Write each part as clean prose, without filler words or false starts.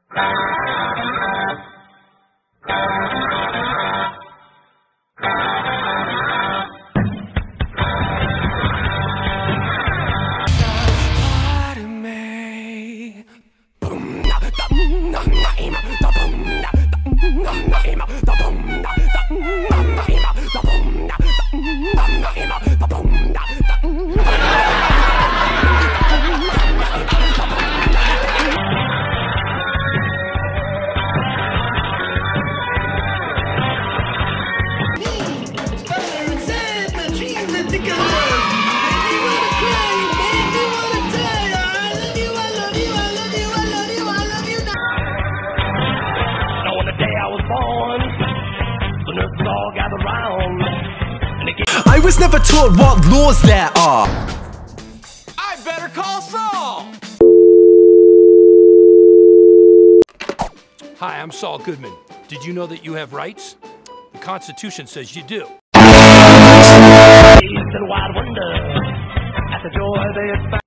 I was never taught what laws there are. I better call Saul! Hi, I'm Saul Goodman. Did you know that you have rights? The Constitution says you do. Wide wonder at the joy they expect.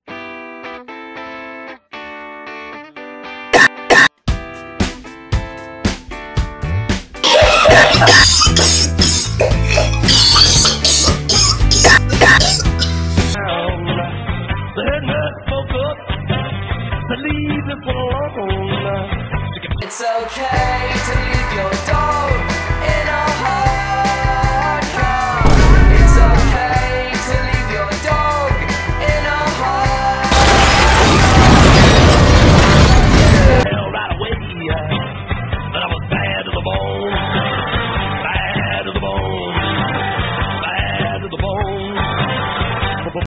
The head nurse spoke up to leave this one alone. It's okay to leave your dog